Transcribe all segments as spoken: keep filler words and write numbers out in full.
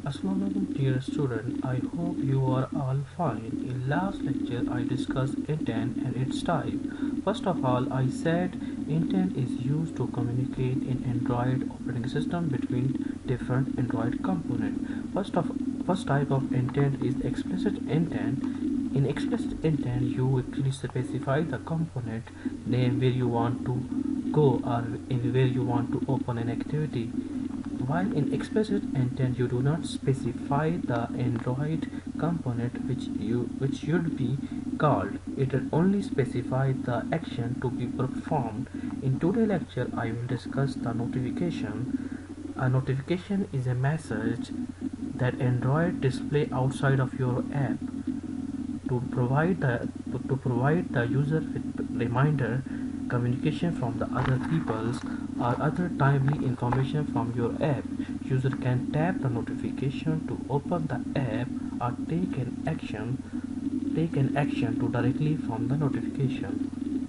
Assalamualaikum dear student, I hope you are all fine. In last lecture I discussed intent and its type. First of all, I said intent is used to communicate in Android operating system between different Android components. First of first type of intent is explicit intent. In explicit intent you actually specify the component name where you want to go or in where you want to open an activity. While in explicit intent you do not specify the Android component which you which should be called, it will only specify the action to be performed. In today's lecture I will discuss the notification. A notification is a message that Android display outside of your app to provide the to, to provide the user with reminder, communication from the other peoples or other timely information from your app. User can tap the notification to open the app or take an action take an action to directly from the notification.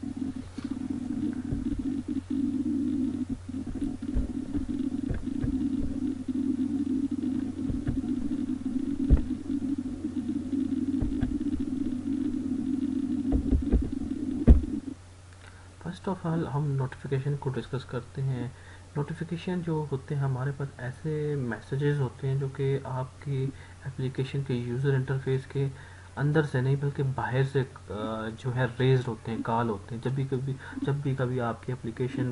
First of all हम notification को discuss करते हैं। Notification जो होते हैं हमारे पास ऐसे messages होते हैं जो कि आपकी एप्लीकेशन के यूज़र इंटरफेस के अंदर से नहीं बल्कि बाहर से जो है रेज्ड होते हैं, कॉल होते हैं। जब भी कभी जब भी कभी आपकी एप्लीकेशन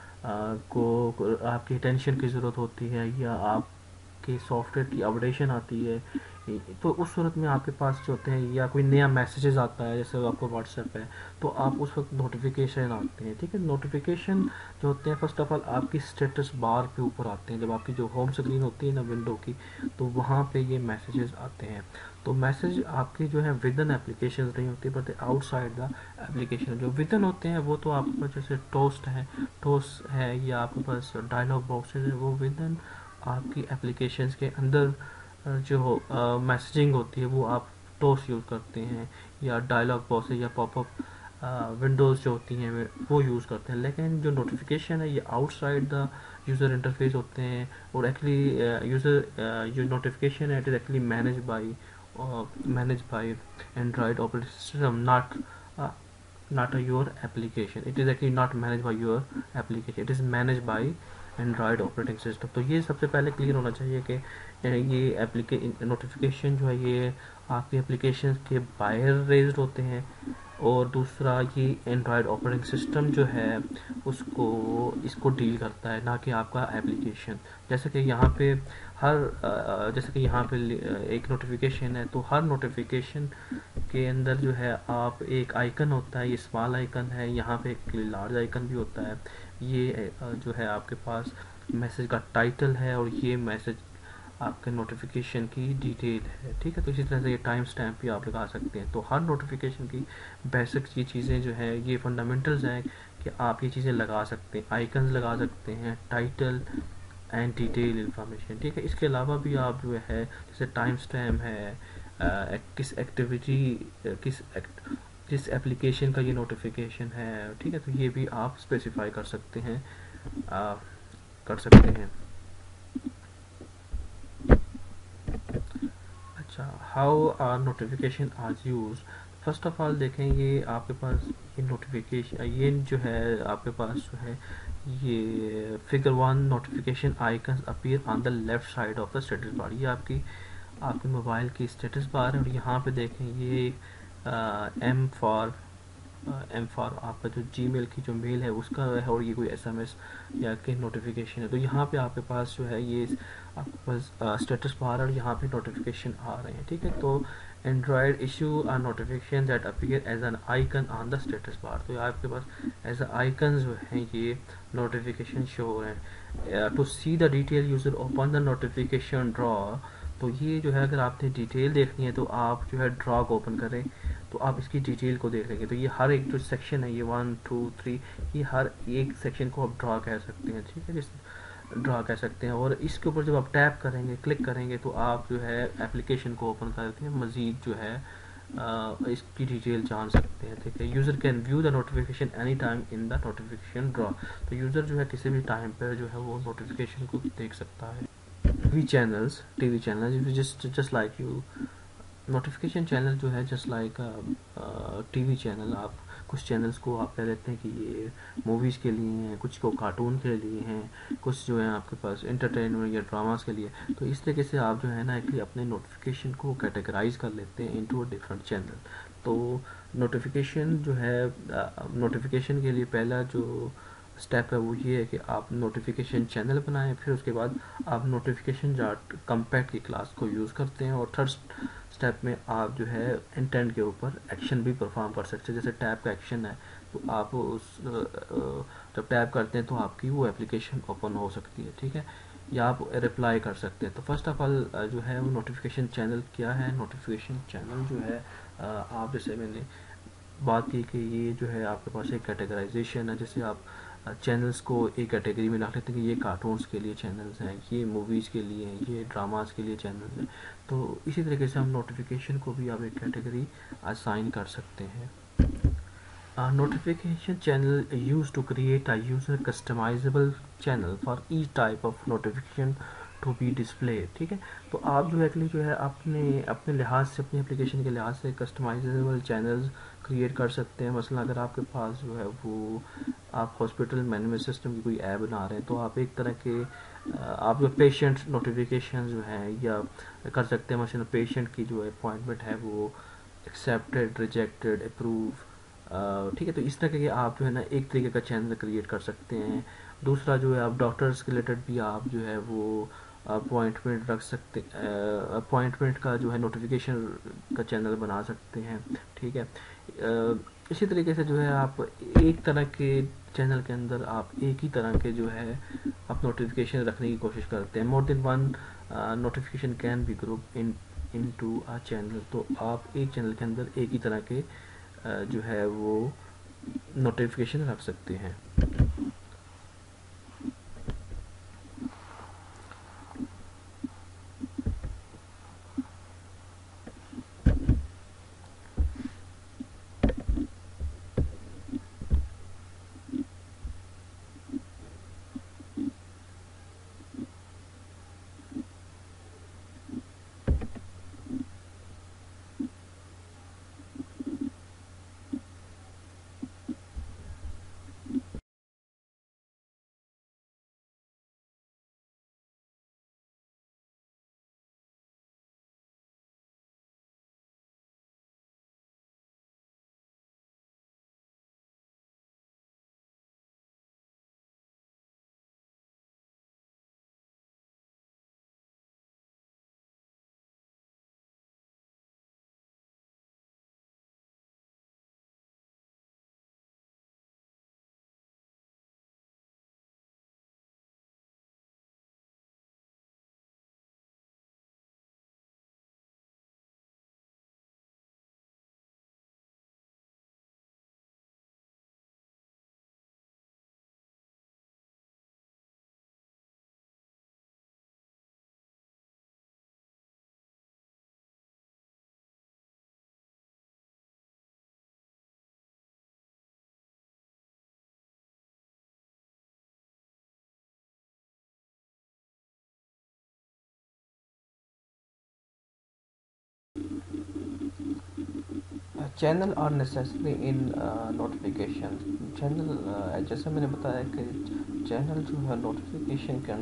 को आपकी अटेंशन की ज़रूरत होती है या आपके सॉफ्टवेयर की अपडेशन आती है, तो उस सूरत में आपके पास जो होते हैं या कोई नया मैसेजेस आता है, जैसे आपको व्हाट्सएप है, तो आप उस वक्त नोटिफिकेशन आते हैं। ठीक है, नोटिफिकेशन जो होते हैं फर्स्ट ऑफ ऑल आपकी स्टेटस बार पे ऊपर आते हैं। जब आपकी जो होम स्क्रीन होती है ना विंडो की, तो वहाँ पे ये मैसेजेस आते हैं। तो मैसेज आपके जो है विद इन एप्लीकेशन नहीं होती बट आउटसाइड द एप्लीकेशन। जो विद इन होते हैं वो तो आपके पास जैसे टोस्ट है टोस्ट है या आपके पास डायलॉग बॉक्सेज है, वो विद इन आपकी एप्लीकेशन के अंदर जो मैसेजिंग होती है वो आप टोस्ट यूज़ करते हैं या डायलॉग बॉक्स या पॉपअप विंडोज़ जो होती हैं वो यूज़ करते हैं। लेकिन जो नोटिफिकेशन है ये आउटसाइड द यूज़र इंटरफेस होते हैं और एक्चुअली यूज़र जो नोटिफिकेशन है it is actually manage by manage by Android operating system, not not a your application. It is actually not managed by your application, it is managed by Android operating system. तो ये सबसे पहले clear होना चाहिए कि ये एप्लीके notification जो है ये आपकी एप्लीकेशन के बाहर रेज्ड होते हैं और दूसरा ये एंड्रॉयड ऑपरेटिंग सिस्टम जो है उसको इसको डील करता है, ना कि आपका एप्लीकेशन। जैसे कि यहाँ पे हर जैसे कि यहाँ पे एक नोटिफिकेशन है, तो हर नोटिफिकेशन के अंदर जो है आप एक आइकन होता है, ये स्मॉल आइकन है, यहाँ पे एक लार्ज आइकन भी होता है। ये जो है आपके पास मैसेज का टाइटल है और ये मैसेज आपके नोटिफिकेशन की डिटेल है। ठीक है, तो इसी तरह से ये टाइम स्टैम्प भी आप लगा सकते हैं। तो हर नोटिफिकेशन की बेसिक ये चीज़ें जो है ये फंडामेंटल्स हैं कि आप ये चीज़ें लगा सकते हैं, आइकन्स लगा सकते हैं, टाइटल एंड डिटेल इंफॉर्मेशन। ठीक है, इसके अलावा भी आप जो है जैसे टाइम स्टैम्प है, आ, किस एक्टिविटी किस एक्ट, किस एप्लीकेशन का ये नोटिफिकेशन है। ठीक है, तो ये भी आप स्पेसिफाई कर सकते हैं आ, कर सकते हैं। अच्छा, how are notification are use. First of all देखें, ये आपके पास ये नोटिफिकेशन ये जो है आपके पास जो है ये figure one notification icon appear on the left side of the status bar. ये आपकी आपके मोबाइल की स्टेटस बार है और यहाँ पे देखें ये एम फॉर एम फॉर आपका जो जीमेल की जो मेल है उसका है और ये कोई एसएमएस या कि नोटिफिकेशन है। तो यहाँ पे आपके पास जो है ये आपके पास स्टेटस बार और यहाँ पे नोटिफिकेशन आ रहे हैं। ठीक है, तो Android issue a notification that appear as an icon on the status bar. तो आपके पास एज अ आइकन जो है ये नोटिफिकेशन शो हो रहे हैं। To see the detail user open the notification drawer. तो ये जो है अगर आपने डिटेल देखनी है तो आप जो है ड्रॉ को ओपन करें तो आप इसकी डिटेल को देख लेंगे। तो ये हर एक जो सेक्शन है ये वन टू थ्री ये हर एक सेक्शन को आप ड्रॉ कह सकते हैं। ठीक है, जिस ड्रॉ कह सकते हैं और इसके ऊपर जब आप टैप करेंगे क्लिक करेंगे तो आप जो है एप्लीकेशन को ओपन करके मज़ीद जो है आ, इसकी डिटेल जान सकते हैं। ठीक है, user can view the notification any time in the notification drawer. तो यूज़र जो है किसी भी टाइम पर जो है वो नोटिफिकेशन को देख सकता है। TV channels TV channel just just like you notification channel जो है जस्ट लाइक टीवी चैनल। आप कुछ चैनल्स को आप कह देते हैं कि ये मूवीज़ के लिए हैं, कुछ को कार्टून के लिए हैं, कुछ जो है आपके पास एंटरटेनमेंट या ड्रामास के लिए। तो इस तरीके से आप जो है ना कि अपने नोटिफिकेशन को कैटेगराइज कर लेते हैं इनटू अ डिफरेंट चैनल। तो नोटिफिकेशन जो है नोटिफिकेशन के लिए पहला जो स्टेप है वो ये है कि आप नोटिफिकेशन चैनल बनाएं, फिर उसके बाद आप नोटिफिकेशन जाट कम्पैक्ट की क्लास को यूज़ करते हैं, और थर्ड स्टेप में आप जो है इंटेंट के ऊपर एक्शन भी परफॉर्म कर सकते हैं। जैसे टैप का एक्शन है तो आप उस जब टैप करते हैं तो आपकी वो एप्लीकेशन ओपन हो सकती है, ठीक है, या आप रिप्लाई कर सकते हैं। तो फर्स्ट ऑफ ऑल जो है वो नोटिफिकेशन चैनल क्या है। नोटिफिकेशन चैनल जो है आप जैसे मैंने बात की कि ये जो है आपके पास एक कैटेगराइजेशन है, जैसे आप चैनल्स को एक कैटेगरी में रख लेते हैं कि ये कार्टून्स के लिए चैनल्स हैं, ये मूवीज़ के लिए हैं, ये ड्रामास के लिए चैनल्स हैं। तो इसी तरीके से हम नोटिफिकेशन को भी आप एक कैटेगरी असाइन कर सकते हैं। A notification channel used to create a user customizable channel for each type of notification to be displayed। ठीक है, तो आप जो एक्चुअली जो है अपने अपने लिहाज से अपनी एप्लीकेशन के लिहाज से कस्टमाइजेबल चैनल्स क्रिएट कर सकते हैं। मसलन अगर आपके पास जो है वो आप हॉस्पिटल मैनेजमेंट सिस्टम की कोई ऐप बना रहे हैं तो आप एक तरह के आप जो पेशेंट नोटिफिकेशन जो है या कर सकते हैं। मसलन पेशेंट की जो अपॉइंटमेंट है वो एक्सेप्टेड, रिजेक्टेड, अप्रूव, ठीक है। तो इस तरह के आप जो है ना एक तरीके का चैनल क्रिएट कर सकते हैं। दूसरा जो है आप डॉक्टर्स के रिलेटेड भी आप जो है वो अपॉइंटमेंट रख सकते अपॉइंटमेंट का जो है नोटिफिकेशन का चैनल बना सकते हैं, ठीक है। इसी तरीके से जो है आप एक तरह के चैनल के अंदर आप एक ही तरह के जो है आप नोटिफिकेशन रखने की कोशिश करते हैं। More than one notification can be group in into a channel. तो आप एक चैनल के अंदर एक ही तरह के जो है वो नोटिफिकेशन रख सकते हैं। Channel are necessary in notification. Channel जैसे मैंने बताया कि चैनल जो है नोटिफिकेशन के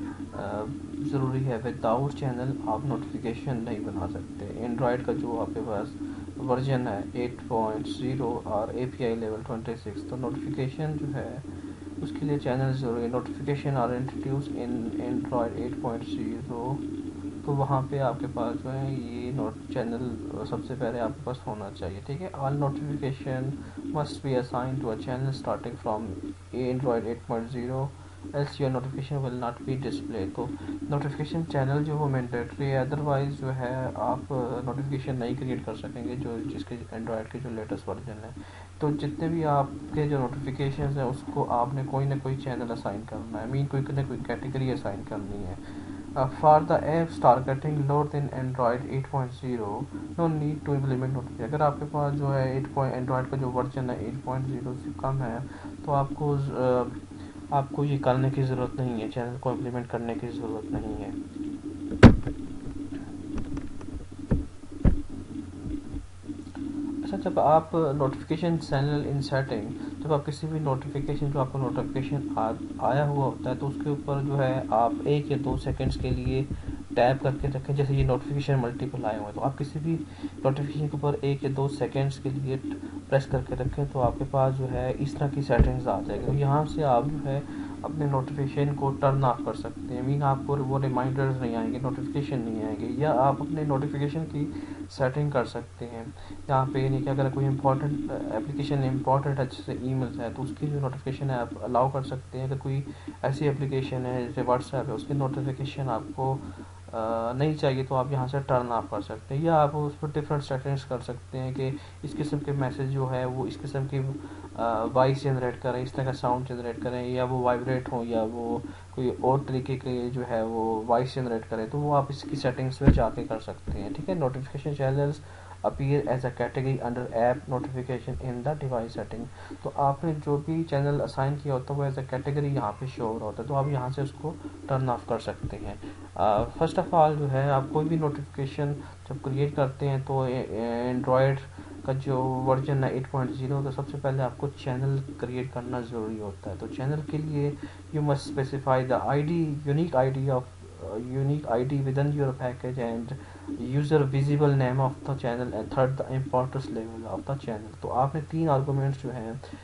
अंदर ज़रूरी है। विदाउट चैनल आप नोटिफिकेशन नहीं बना सकते। एंड्रॉयड का जो आपके पास वर्जन है एट पॉइंट ज़ीरो और A P I level twenty six, तो नोटिफिकेशन जो है उसके लिए चैनल ज़रूरी है। Notification are introduce in Android eight point zero, तो वहाँ पे आपके पास जो है ये नोट चैनल सबसे पहले आपके पास होना चाहिए, ठीक है। All notification must be assign to a channel starting from Android eight point zero else your notification will not be display. तो नोटिफिकेशन चैनल जो वो मैंडेटरी है, अदरवाइज जो है आप नोटिफिकेशन नहीं क्रिएट कर सकेंगे जो जिसके एंड्रॉयड के जो लेटेस्ट वर्जन है। तो जितने भी आपके जो नोटिफिकेशन है उसको आपने कोई ना कोई चैनल असाइन करना है, मीन कोई ना कोई कैटेगरी असाइन करनी है। Uh, for the apps targeting lower than Android eight point zero, no need to implement notification। अगर आपके पास जो है एट पॉइंट एंड्रॉयड का जो वर्जन है एट पॉइंट ज़ीरो से कम है तो आपको uh, आपको ये करने की ज़रूरत नहीं है, चैनल को इम्प्लीमेंट करने की ज़रूरत नहीं है। है जब आप नोटिफिकेशन चैनल इन सेटिंग, जब आप किसी भी नोटिफिकेशन जो आपको नोटिफिकेशन आ, आया हुआ होता है तो उसके ऊपर जो है आप एक या दो सेकंड्स के लिए टैप करके रखें। जैसे ये नोटिफिकेशन मल्टीपल आए हुए हैं तो आप किसी भी नोटिफिकेशन के ऊपर एक या दो सेकंड्स के लिए प्रेस करके रखें तो आपके पास जो है इस तरह की सेटिंग्स आ जाएगी। तो यहाँ से आप जो है अपने नोटिफिकेशन को टर्न ऑफ कर सकते हैं, मीन आपको वो रिमाइंडर्स नहीं आएंगे, नोटिफिकेशन नहीं आएंगे, या आप अपने नोटिफिकेशन की सेटिंग कर सकते हैं यहाँ पे। यानी कि अगर कोई इंपॉर्टेंट एप्लीकेशन इंपॉर्टेंट है जैसे ईमेल्स है तो उसकी जो नोटिफिकेशन है आप अलाउ कर सकते हैं। अगर कोई ऐसी एप्लीकेशन है जैसे व्हाट्सएप है उसकी नोटिफिकेशन आपको आ, नहीं चाहिए तो आप यहाँ से टर्न ऑफ कर सकते हैं, या आप उस पर डिफरेंट सेटिंग्स कर सकते हैं कि इस किस्म के मैसेज जो है वो इस किस्म की वॉइस जनरेट करें, इस तरह का साउंड जनरेट करें, या वो वाइब्रेट हो, या वो कोई और तरीके के जो है वो वॉइस जनरेट करें, तो वो आप इसकी सेटिंग्स में जाके कर सकते हैं। ठीक है, notification channels appear as a category under app notification in the device setting. तो आपने जो भी चैनल असाइन किया होता है वो एज अ कैटेगरी यहाँ पे शो हो रहा होता है, तो आप यहाँ से उसको टर्न ऑफ कर सकते हैं। फर्स्ट ऑफ ऑल जो है आप कोई भी नोटिफिकेशन जब क्रिएट करते हैं तो एंड्रॉयड का जो वर्जन है एट पॉइंट ज़ीरो, तो सबसे पहले आपको चैनल क्रिएट करना ज़रूरी होता है। तो चैनल के लिए you must specify the ID, unique ID of unique I D within your package and user visible name of the channel and third the importance level of the channel। तो आपने तीन आर्गूमेंट्स जो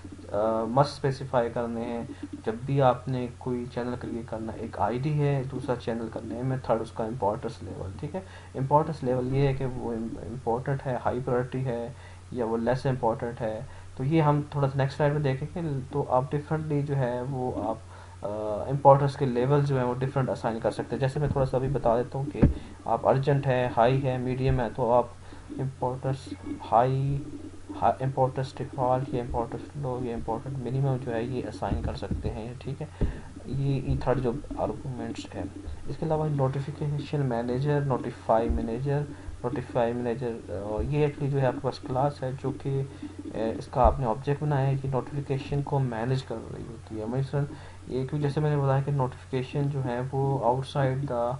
हैं must specify करने हैं जब भी आपने कोई चैनल क्रिएट करना है। एक आईडी है, दूसरा चैनल का नेम है, थर्ड उसका इम्पोर्टेंस लेवल। ठीक है, इम्पोर्टेंस लेवल ये है कि वो इम्पोर्टेंट है, हाई प्रायोरिटी है, या वो लेस इम्पोर्टेंट है। तो ये हम थोड़ा सा नेक्स्ट स्लाइड में देखेंगे। तो आप डिफरेंटली जो है वो आप इम्पोर्टेंस के लेवल जो है वो डिफरेंट असाइन कर सकते हैं। जैसे मैं थोड़ा सा अभी बता देता हूँ कि आप अर्जेंट है, हाई है, मीडियम है, तो आप इम्पोर्टेंस हाई, इम्पोर्टेंस डिफॉल्ट, या इम्पोर्टेंस लो, या इम्पोर्टेंट मिनिमम जो है ये असाइन कर सकते हैं। ठीक है, ये ये थर्ड जो आर्गूमेंट्स है। इसके अलावा notification manager, notify manager, notify manager ये एक्चुअली जो है आपके पास क्लास है जो कि इसका आपने ऑब्जेक्ट बनाया है कि नोटिफिकेशन को मैनेज कर रही होती है। मतलब ये क्योंकि जैसे मैंने बताया कि नोटिफिकेशन जो है वो आउटसाइड द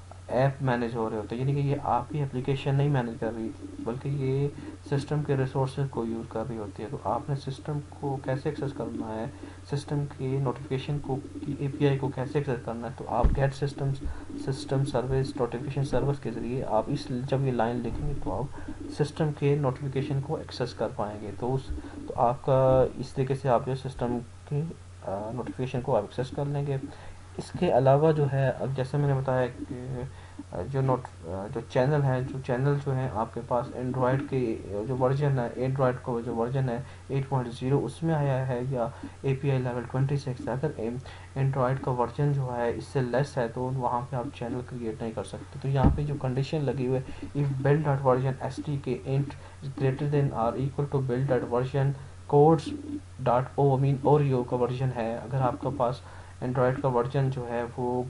ऐप मैनेज हो रहे होते हैं, यानी कि ये आपकी एप्लीकेशन नहीं मैनेज कर रही बल्कि ये सिस्टम के रिसोर्सेज को यूज़ कर रही होती है। तो आपने सिस्टम को कैसे एक्सेस करना है, सिस्टम की नोटिफिकेशन को की एपीआई को कैसे एक्सेस करना है, तो आप get system system service notification service के ज़रिए आप इस जब ये लाइन लिखेंगे तो आप सिस्टम के नोटिफिकेशन को एक्सेस कर पाएंगे। तो उस तो आपका इस तरीके से आप जो सिस्टम के नोटिफिकेशन को आप एक्सेस कर लेंगे। इसके अलावा जो है अब जैसे मैंने बताया कि जो नोट जो चैनल है जो चैनल जो है आपके पास एंड्रॉयड के जो वर्जन है, एंड्रॉयड का जो वर्जन है एट पॉइंट ज़ीरो उसमें आया है, या एपीआई लेवल ट्वेंटी सिक्स। अगर एंड्रॉयड का वर्जन जो है इससे लेस है तो वहाँ पे आप चैनल क्रिएट नहीं कर सकते। तो यहाँ पे जो कंडीशन लगी हुई है if build dot version S D K int greater than or equal to build dot version codes dot O mean Oreo का वर्जन है, अगर आपके पास एंड्रॉयड का वर्जन जो है वो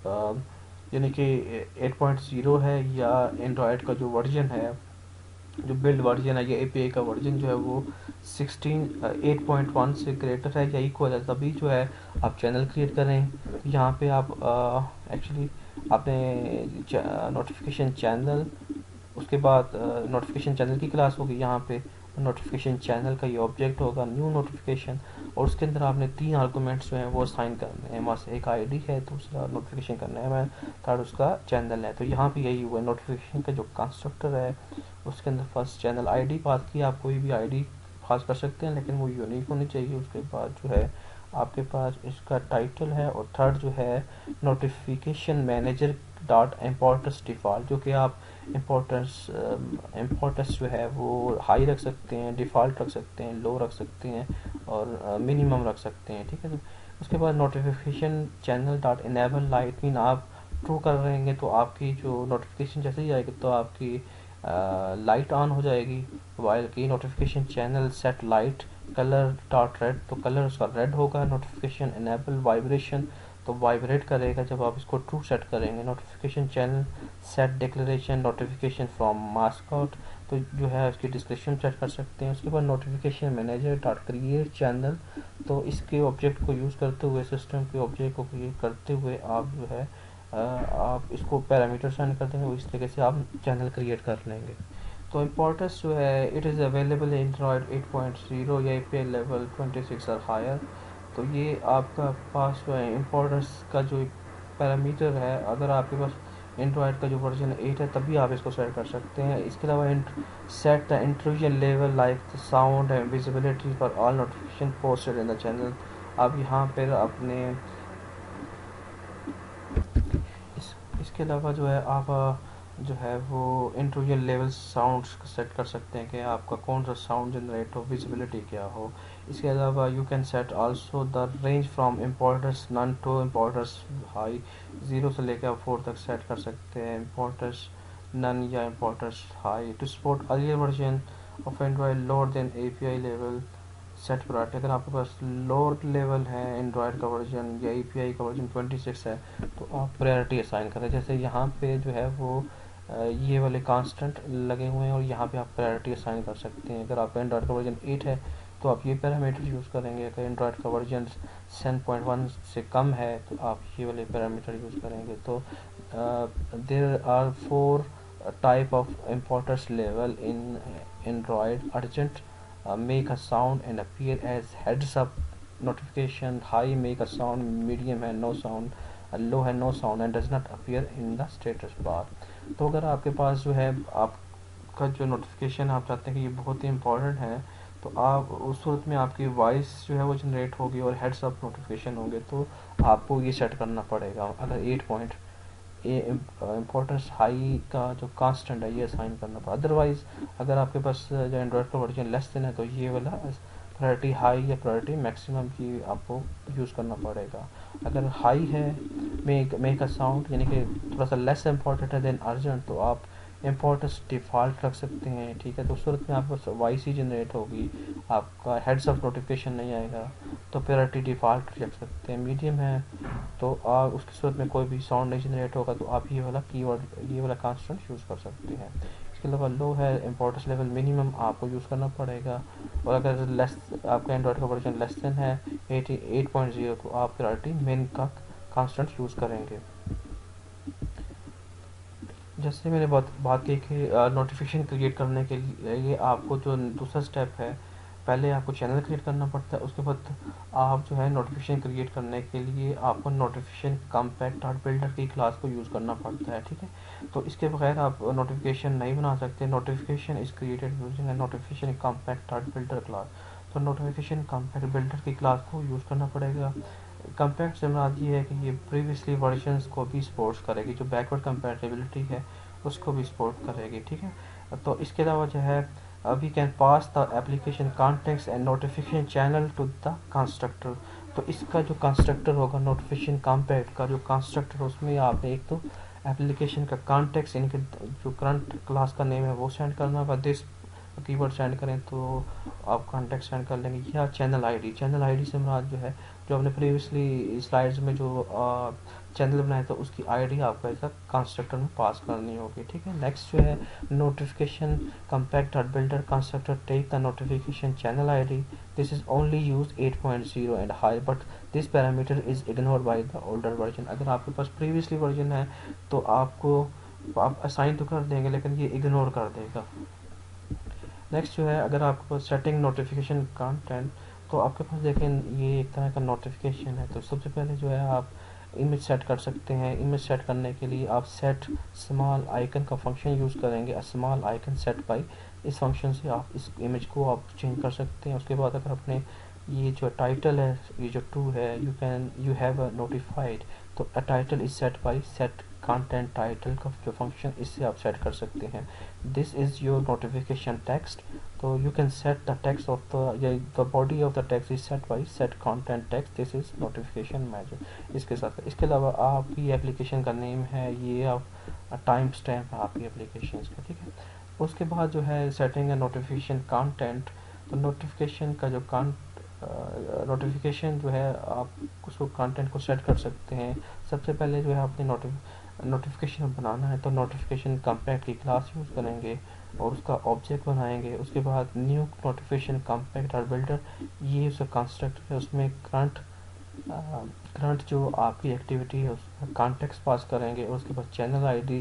यानी कि एट पॉइंट ज़ीरो है, या एंड्रॉयड का जो वर्जन है जो बिल्ड वर्जन है या एपीआई का वर्जन जो है वो सिक्सटीन एट पॉइंट वन से ग्रेटर है या इक्वल है, तभी जो है आप चैनल क्रिएट करें। यहाँ पे आप एक्चुअली आपने नोटिफिकेशन चैनल, उसके बाद नोटिफिकेशन चैनल की क्लास होगी, यहाँ पे नोटिफिकेशन चैनल का ये ऑब्जेक्ट होगा न्यू नोटिफिकेशन, और उसके अंदर आपने तीन आर्गूमेंट्स जो हैं वो साइन करने हैं। वहाँ से एक आईडी है, दूसरा नोटिफिकेशन करना है, मैं थर्ड उसका चैनल है। तो यहाँ पे यही हुआ, नोटिफिकेशन का जो कंस्ट्रक्टर है उसके अंदर फर्स्ट चैनल आईडी पास की, आप कोई भी आईडी पास कर सकते हैं लेकिन वो यूनिक होनी चाहिए। उसके बाद जो है आपके पास इसका टाइटल है, और थर्ड जो है notification manager dot importance default, जो कि आप इम्पोर्टेंस इम्पोर्टेंस जो है वो हाई रख सकते हैं, डिफ़ॉल्ट रख सकते हैं, लो रख सकते हैं, और मिनिमम रख सकते हैं। ठीक है, तो उसके बाद notification channel dot enable light, mean आप ट्रू कर रहेंगे तो आपकी जो नोटिफिकेशन जैसे ही आएगी तो आपकी लाइट ऑन हो जाएगी मोबाइल की। Notification channel set light colour dot red, तो कलर उसका रेड होगा। नोटिफिकेशन इनेबल वाइब्रेशन, तो वाइब्रेट करेगा जब आप इसको ट्रू सेट करेंगे। Notification channel set declaration notification from mask out, तो जो है उसकी डिस्क्रिप्शन सेट कर सकते हैं। उसके बाद notification manager dot create channel, तो इसके ऑब्जेक्ट को यूज़ करते हुए, सिस्टम के ऑब्जेक्ट को क्रिएट करते हुए आप जो है आ, आप इसको पैरामीटर सेंड कर देंगे, उस तरीके से आप चैनल क्रिएट कर लेंगे। तो इम्पोर्टर्स जो है it is available in Android eight point zero या एपीआई लेवल ट्वेंटी सिक्स और हायर। तो ये आपका पास जो है इम्पोर्टर्स का जो पैरामीटर है, अगर आपके पास एंड्रॉयड का जो वर्जन एट है तभी आप इसको सेट कर सकते हैं। इसके अलावा set the intrusion level like the sound and visibility for all notification posted in the channel. आप यहाँ पर अपने इस, इसके अलावा जो है आप जो है वो इंट्रूजन लेवल साउंड्स सेट कर सकते हैं कि आपका कौन सा साउंड जनरेट हो, विजिबिलिटी क्या हो। इसके अलावा you can set also the range from importers none to importers high, zero से लेकर आप फोर तक सेट कर सकते हैं इम्पोर्टर्स नन या importers high to support earlier version of Android lower than API level set priority. अगर आपके पास लोअर लेवल है एंड्रॉयड का वर्जन या एपीआई का वर्जन ट्वेंटी सिक्स है तो आप प्रायोरिटी असाइन करें। जैसे यहाँ पे जो है वो ये वाले कांस्टेंट लगे हुए हैं और यहाँ पे आप प्रायोरिटी असाइन कर सकते हैं। अगर आपका एंड्रॉयड का वर्जन एट है तो आप ये पैरामीटर यूज़ करेंगे। अगर एंड्रॉयड का वर्जन सेवन पॉइंट वन से कम है तो आप ये वाले पैरामीटर यूज़ करेंगे। तो there are four type of importers level in Android: urgent, Uh, make a sound and appear as heads up notification; high, make a sound; medium है no sound; uh, low है no sound and does not appear in the status bar। तो अगर आपके पास जो है आपका जो notification आप चाहते हैं कि ये बहुत ही इंपॉर्टेंट है तो आप उस सूरत में आपकी वॉइस जो है वो जनरेट होगी और हेड्स अप नोटिफिकेशन होंगे तो आपको ये सेट करना पड़ेगा। अगर एट पॉइंट इम्पोर्टेंस हाई का जो कांस्टेंट है ये असाइन करना पड़ा। अदरवाइज अगर आपके पास जो एंड्रॉयड का वर्जन लेस देन है तो ये वाला प्रायोरिटी हाई या प्रायोरिटी मैक्सिमम की आपको यूज़ करना पड़ेगा। अगर हाई है मेक मेक अ साउंड यानी कि थोड़ा सा लेस इम्पोर्टेंट है देन अर्जेंट तो आप इम्पोर्टेंस डिफ़ॉल्ट रख सकते हैं। ठीक है, तो उस सूरत में आपको वॉइस ही जनरेट होगी, आपका हेड्स अप नोटिफिकेशन नहीं आएगा तो प्रायोरिटी डिफ़ॉल्ट रख सकते हैं। मीडियम है तो आप उसकी सूरत में कोई भी साउंड नहीं जनरेट होगा तो आप ये वाला कीवर्ड ये वाला कांस्टेंट यूज़ कर सकते हैं। इसके अलावा लो है इम्पोर्टेंस लेवल मिनिमम आपको यूज़ करना पड़ेगा और अगर लेस आपका एंड्रॉयड का वर्जन लेस देन है एटी एट पॉइंट ज़ीरो तो आप प्रायोरिटी मेन का कांस्टेंट यूज़ करेंगे। जैसे मैंने बात बात की कि नोटिफिकेशन क्रिएट करने के लिए आपको जो दूसरा स्टेप है पहले आपको चैनल क्रिएट करना पड़ता है। उसके बाद आप जो है नोटिफिकेशन क्रिएट करने के लिए आपको नोटिफिकेशन कॉम्पैक्ट डॉट बिल्डर की क्लास को यूज़ करना पड़ता है। ठीक है, तो इसके बगैर आप नोटिफिकेशन नहीं बना सकते। Notification is created using notification compact dot builder class. तो नोटिफिकेशन कॉम्पैक्ट बिल्डर की क्लास को यूज़ करना पड़ेगा। कम्पैक्ट से मुराद ये है कि ये प्रीवियसली वर्जन्स को भी सपोर्ट करेगी, जो बैकवर्ड कंपैटिबिलिटी है उसको भी सपोर्ट करेगी। ठीक है, तो इसके अलावा जो है we can pass the application context and notification channel to the constructor. तो इसका जो कंस्ट्रक्टर होगा नोटिफिकेशन कॉम्पैक्ट का जो कंस्ट्रक्टर उसमें आपने एक तो एप्लीकेशन का कॉन्टेक्स्ट यानी कि जो करंट क्लास का नेम है वो सेंड करना होगा। दिस कीवर्ड सेंड करें तो आप कॉन्टेक्स्ट सेंड कर लेंगे, या चैनल आईडी। चैनल आईडी से मुराद जो है जो हमने प्रीवियसली स्लाइड्स में जो चैनल बनाया था उसकी आईडी आपको ऐसा कंस्ट्रक्टर में पास करनी होगी। ठीक है, नेक्स्ट जो है notification compact dot builder constructor take the notification channel ID. This is only use eight point zero and high but this parameter is ignore by the older version. अगर आपके पास प्रीवियसली वर्जन है तो आपको आप assign तो कर देंगे लेकिन ये इग्नोर कर देगा। नेक्स्ट जो है अगर आपके पास सेटिंग नोटिफिकेशन कंटेंट तो आपके पास देखें ये एक तरह का नोटिफिकेशन है। तो सबसे पहले जो है आप इमेज सेट कर सकते हैं। इमेज सेट करने के लिए आप सेट स्मॉल आइकन का फंक्शन यूज़ करेंगे। स्मॉल आइकन सेट बाय, इस फंक्शन से आप इस इमेज को आप चेंज कर सकते हैं। उसके बाद अगर अपने ये जो टाइटल है ये जो टू है you can you have a notified तो a title is set by set content title का जो फंक्शन इससे आप सेट कर सकते हैं। This is your notification text तो you can set the text of the the body of the text is set by set content text. This is notification manager. इसके साथ इसके अलावा आपकी एप्लीकेशन का नेम है ये आप टाइम स्टैम्प है आपकी एप्लीकेशन का। ठीक है, उसके बाद जो है सेटिंग है नोटिफिकेशन कंटेंट। तो नोटिफिकेशन का जो नोटिफिकेशन जो है आप उसको कंटेंट को सेट कर सकते हैं। सबसे पहले जो है आपने नोटिफिकेशन बनाना है तो नोटिफिकेशन कॉम्पैक्ट की क्लास यूज़ करेंगे और उसका ऑब्जेक्ट बनाएंगे। उसके बाद न्यू नोटिफिकेशन कॉम्पैक्ट और बिल्डर ये उसका कंस्ट्रक्टर है, उसमें करंट करंट जो आपकी एक्टिविटी है उसका कॉन्टेक्स्ट पास करेंगे और उसके बाद चैनल आईडी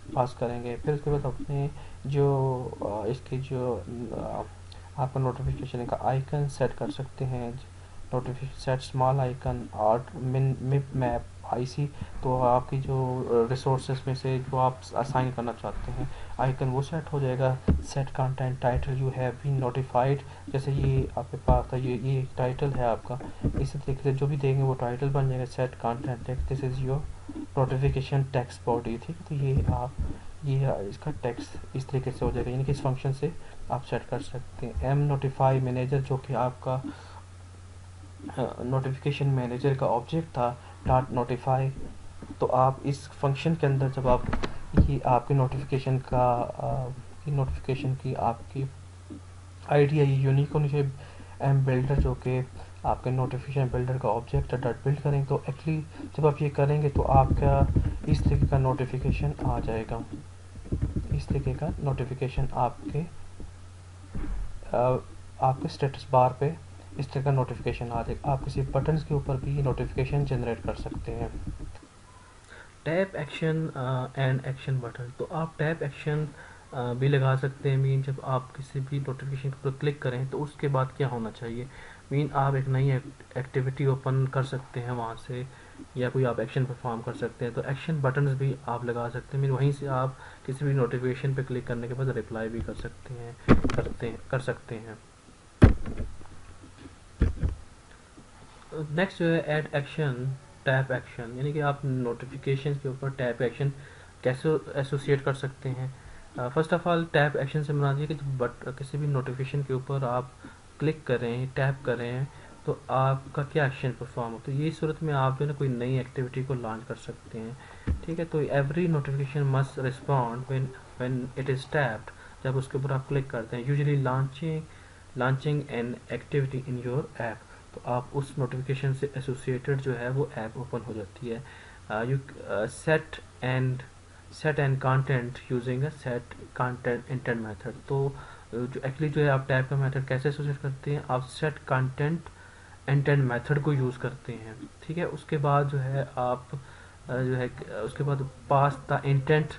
पास करेंगे। फिर उसके बाद अपने जो अ, इसके जो अ, आपका नोटिफिकेशन का आइकन सेट कर सकते हैं, नोटिफिकेशन सेट स्मॉल आइकन और मिन मिप मैप आईसी। तो आपकी जो रिसोर्सेज में से जो आप असाइन करना चाहते हैं आइकन वो सेट हो जाएगा। Set content title you have been notified, जैसे ये आपके पास था, ये ये टाइटल है आपका, इसी तरीके से जो भी देंगे वो टाइटल बन जाएगा। Set content text, this is your notification text body, ठीक है। तो ये आप ये इसका टेक्स्ट इस तरीके से हो जाएगा, यानी कि इस फंक्शन से आप सेट कर सकते हैं। एम नोटिफाई मैनेजर जो कि आपका नोटिफिकेशन uh, मैनेजर का ऑब्जेक्ट था, डॉट नोटिफाई। तो आप इस फंक्शन के अंदर जब आप ये आपके नोटिफिकेशन का uh, नोटिफिकेशन की आपकी आईडी है, ये यूनिक होनी चाहिए। एम बिल्डर जो कि आपके नोटिफिकेशन बिल्डर का ऑब्जेक्ट है, डॉट बिल्ड करेंगे। तो एक्चुअली जब आप ये करेंगे तो आपका इस तरीके का नोटिफिकेशन आ जाएगा, इस तरीके का नोटिफिकेशन आपके आ, आपके स्टेटस बार पे इस तरह का नोटिफिकेशन आ जाएगा। आप किसी बटन्स के ऊपर भी नोटिफिकेशन जनरेट कर सकते हैं। Tap action and action button, तो आप टैप एक्शन भी लगा सकते हैं। मीन जब आप किसी भी नोटिफिकेशन पर क्लिक करें तो उसके बाद क्या होना चाहिए, मीन आप एक नई एक्टिविटी ओपन कर सकते हैं वहाँ से, या कोई आप एक्शन परफॉर्म कर सकते हैं। तो एक्शन बटन्स भी आप लगा सकते हैं, मीन वहीं से आप किसी भी नोटिफिकेशन पे क्लिक करने के बाद रिप्लाई भी कर सकते हैं करते हैं कर सकते हैं। नेक्स्ट जो है ऐड एक्शन टैप एक्शन, यानी कि आप नोटिफिकेशन के ऊपर टैप एक्शन कैसे एसोसिएट कर सकते हैं। First of all tap action से मना कि बट किसी भी नोटिफिकेशन के ऊपर आप क्लिक करें, टैप करें, तो आपका क्या एक्शन परफॉर्म हो। तो ये सूरत में आप जो है ना कोई नई एक्टिविटी को लॉन्च कर सकते हैं, ठीक है। तो every notification must respond when when it is tapped, जब उसके ऊपर आप क्लिक करते हैं। Usually launching launching an activity in your app, तो आप उस नोटिफिकेशन से एसोसिएटेड जो है वो ऐप ओपन हो जाती है। You set and set and content using a set content intent method. तो uh, जो एक्चुअली जो है आप टैप का मेथड कैसे एसोसिएट करते हैं, आप सेट कंटेंट इंटेंट मेथड को यूज़ करते हैं, ठीक है। उसके बाद जो है आप uh, जो है uh, उसके बाद pass the intent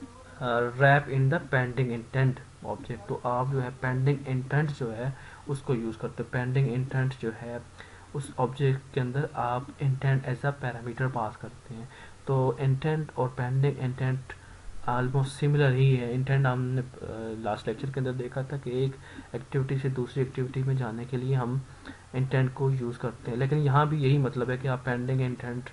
wrap in the pending intent object. तो आप जो है पेंडिंग इंटेंट जो है उसको यूज़ करते हैं। पेंडिंग इंटेंट जो है उस ऑब्जेक्ट के अंदर आप intent as a parameter pass करते हैं। तो इंटेंट और पेंडिंग इंटेंट ऑलमोस्ट सिमिलर ही है। इंटेंट हमने लास्ट लेक्चर के अंदर देखा था कि एक एक्टिविटी से दूसरी एक्टिविटी में जाने के लिए हम इंटेंट को यूज़ करते हैं, लेकिन यहाँ भी यही मतलब है कि आप पेंडिंग इंटेंट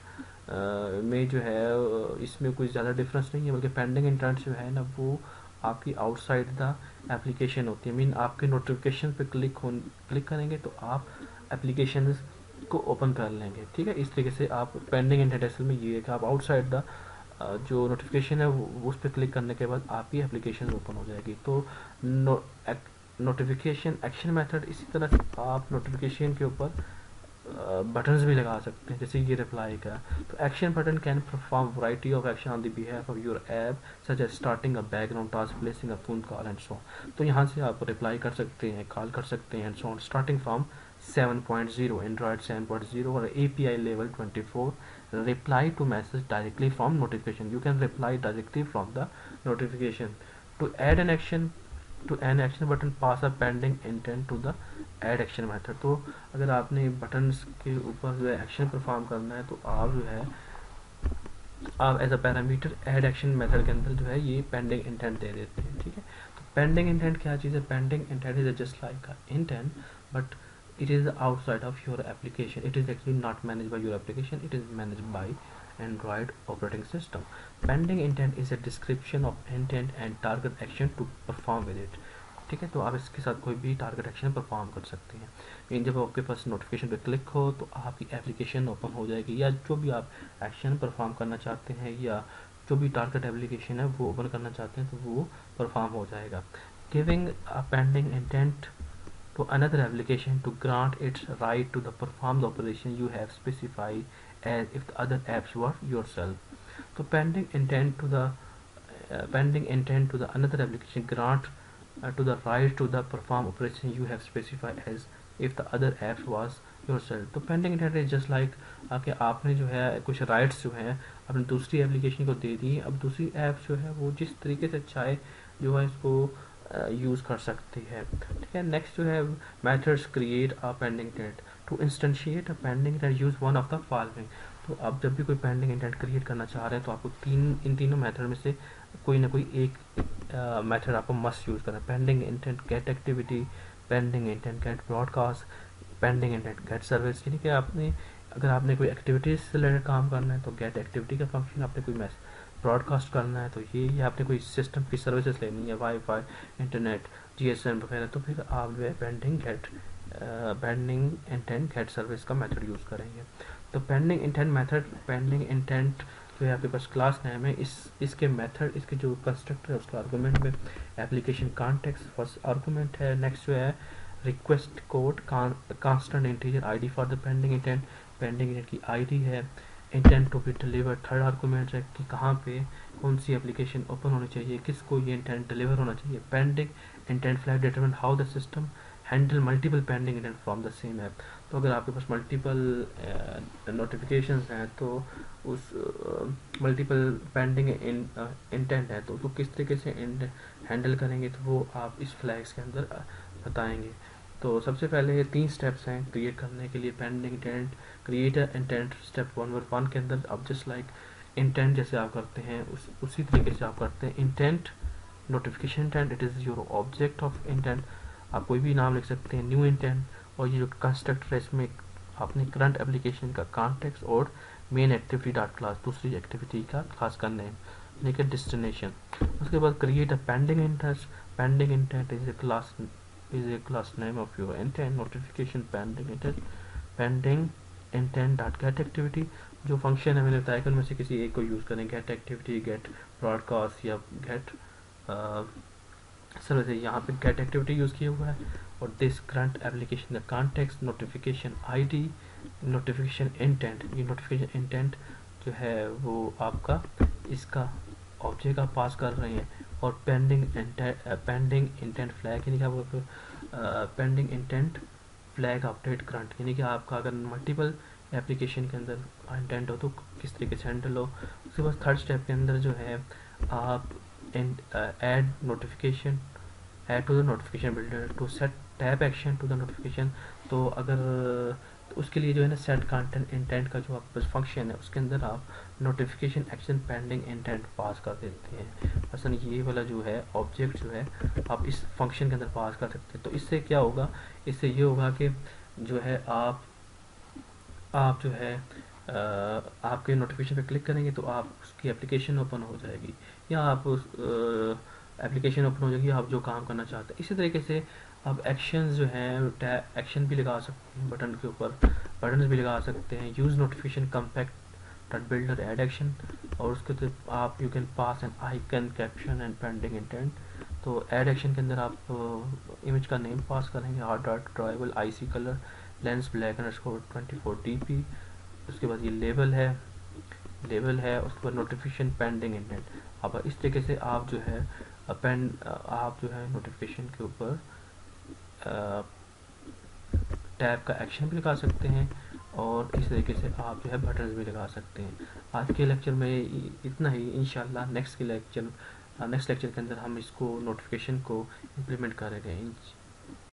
में जो है इसमें कोई ज़्यादा डिफरेंस नहीं है, बल्कि पेंडिंग इंटेंट जो है ना वो आपकी आउटसाइड द एप्लीकेशन होती है। मीन आपके नोटिफिकेशन पे क्लिक हो क्लिक करेंगे तो आप एप्लीकेशन को ओपन कर लेंगे, ठीक है। इस तरीके से आप पेंडिंग इंटेंट असल में ये है कि आप आउटसाइड द जो नोटिफिकेशन है वो उस पर क्लिक करने के बाद आपकी एप्लीकेशन ओपन हो जाएगी। तो नो, नोटिफिकेशन एक्शन मेथड, इसी तरह से आप नोटिफिकेशन के ऊपर बटन्स भी लगा सकते हैं, जैसे ये रिप्लाई का। तो action button can perform variety of action on the behalf of your app, such as starting a background task, placing a phone call and so on. तो यहाँ से आप रिप्लाई कर सकते हैं, कॉल कर सकते हैं and so on, starting from seven point zero Android seven point zero और A P I level twenty-four. Reply to message directly from notification. You can reply directly from the notification. To add an action to an action button, pass a pending intent to the add action method. तो अगर आपने buttons के ऊपर जो है action perform करना है तो आप जो है आप as a parameter add action method के अंदर जो है ये पेंडिंग इंटेंट दे देते हैं, ठीक है। तो पेंडिंग इंटेंट क्या चीज़ है, pending intent is just like a intent but it is outside of your application. It is actually not managed by your application, it is managed by Android operating system. Pending intent is a description of intent and target action to perform with it, ठीक है। तो आप इसके साथ कोई भी target action perform कर सकते हैं। लेकिन जब आपके पास नोटिफिकेशन पे क्लिक हो तो आपकी एप्लीकेशन ओपन हो जाएगी, या जो भी आप एक्शन परफॉर्म करना चाहते हैं या जो भी टारगेट एप्लीकेशन है वो ओपन करना चाहते हैं तो वो परफॉर्म हो जाएगा। Giving a pending intent to another application to grant its right to the perform the operation you have specified as if the other apps were yourself. So pending intent to the uh, pending intent to the another application grant uh, to the right to the perform operation you have specified as if the other apps was yourself. तो pending intent is just like कि आपने जो है कुछ rights जो हैं अपनी दूसरी एप्लीकेशन को दे दी। अब दूसरी ऐप जो है वो जिस तरीके से चाहे जो है इसको यूज़ कर सकती है। ठीक है, नेक्स्ट जो है methods create a pending intent to instantiate a pending intent use one of the following. तो आप जब भी कोई पेंडिंग इंटेंट क्रिएट करना चाह रहे हैं तो आपको तीन इन तीनों मेथड में से कोई ना कोई एक मेथड uh, आपको मस्ट यूज़ करना है। Pending intent get activity, pending intent get broadcast, pending intent get service. यानी कि आपने अगर आपने कोई एक्टिविटीज से रिलेटेड काम करना है तो गेट एक्टिविटी का फंक्शन, आपने कोई मैसेज ब्रॉडकास्ट करना है तो ये, या आपने कोई सिस्टम की सर्विसेज लेनी है वाईफाई, इंटरनेट, जीएसएम वगैरह, तो फिर आप जो है pending get pending intent get service का मेथड यूज़ करेंगे। तो pending intent method, pending intent जो है आपके पास क्लास नेम है, इस इसके मेथड, इसके जो कंस्ट्रक्टर है उसका आर्गूमेंट में एप्लीकेशन कॉन्टेक्स्ट फर्स्ट आर्गूमेंट है। नेक्स्ट जो है request code constant integer ID for the pending intent, pending intent की आईडी है। Intent to be deliver third argument है कि कहाँ पे कौन सी एप्लीकेशन ओपन होनी चाहिए, किसको ये इंटेंट डिलीवर होना चाहिए। Pending intent flag determine how the system handle multiple pending intent from the same app. तो अगर आपके पास मल्टीपल नोटिफिकेशंस हैं तो उस मल्टीपल पेंडिंग इंटेंट है तो उसको किस तरीके से हैंडल करेंगे, तो वो आप इस फ्लैग्स के अंदर बताएंगे। तो सबसे पहले ये तीन स्टेप्स हैं क्रिएट करने के लिए pending intent, create intent step one one one के अंदर आप जस्ट लाइक इंटेंट जैसे आप करते हैं उस उसी तरीके से आप करते हैं। Intent notification intent, it is your object of intent, आप कोई भी नाम लिख सकते हैं, न्यू इंटेंट। और ये जो कंस्ट्रक्टर है इसमें आपने करंट एप्लीकेशन का कॉन्टेक्स्ट और मेन एक्टिविटी डॉट क्लास, दूसरी एक्टिविटी का क्लास का नेम यानी कि डेस्टिनेशन। उसके बाद create a pending intent, pending intent is a class is a class name of your intent notification pending intent pending intent dot get activity। जो function है मैंने बताया कि उनमें से किसी एक को यूज़ करें, गेट एक्टिविटी, गेट ब्रॉडकास्ट या गेट सर्विस। यहाँ पे गेट एक्टिविटी यूज़ किया हुआ है। और दिस करंट एप्लीकेशन का context, notification ID, notification intent, ये नोटिफिकेशन इंटेंट जो है वो आपका इसका ऑब्जेक्ट आप पास कर रहे हैं। और पेंडिंग पेंडिंग इंटेंट फ्लैग यानी कि आपका pending intent flag update current, यानी कि आपका अगर मल्टीपल एप्लीकेशन के अंदर इंटेंट हो तो किस तरीके से हैंडल हो। उसके बाद थर्ड स्टेप के अंदर जो है आप add notification, add to the notification builder to set tap action to the notification. तो अगर तो उसके लिए जो है ना सेट कंटेंट इंटेंट का जो आपके पास फंक्शन है उसके अंदर आप notification action pending intent pass कर देते हैं। असल ये वाला जो है ऑब्जेक्ट जो है आप इस फंक्शन के अंदर पास कर सकते हैं। तो इससे क्या होगा, इससे ये होगा कि जो है आप आप जो है आ, आपके नोटिफिकेशन पे क्लिक करेंगे तो आप उसकी एप्लीकेशन ओपन हो जाएगी या आप उस एप्लीकेशन ओपन हो जाएगी आप जो काम करना चाहते हैं। इसी तरीके से आप एक्शंस जो हैं एक्शन भी लगा सकते हैं, बटन के ऊपर बटन भी लगा सकते हैं। Use notification compact dot builder add action, और उसके तो आप you can pass an icon caption and pending intent. तो ऐड एक्शन के अंदर आप इमेज का नेम पास करेंगे, hard dot drawable IC colour lens black underscore twenty four D P. उसके बाद ये लेबल है लेबल है उसके बाद नोटिफिकेशन पेंडिंग इंटेंट। अब इस तरीके से आप जो है पेन आप जो है नोटिफिकेशन के ऊपर टैब का एक्शन भी लगा सकते हैं और इस तरीके से आप जो है बटन भी लगा सकते हैं। आज के लेक्चर में इतना ही। इंशाल्लाह नेक्स्ट के लेक्चर नेक्स्ट लेक्चर के अंदर हम इसको नोटिफिकेशन को इम्प्लीमेंट करेंगे।